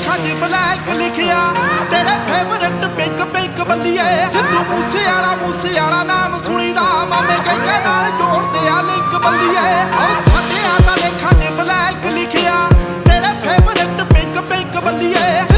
लेखा च ब्लैक लिखिया तेरे फेवरेट पिंक पिंक बल्लिए सिद्धू मूसेआला नाम सुनीदा मामे कई नाल जोड़दे आ लिंक बल्लिए साडे दा लेखा च ब्लैक लिखिया तेरे फेवरेट पिंक पिंक बल्लिए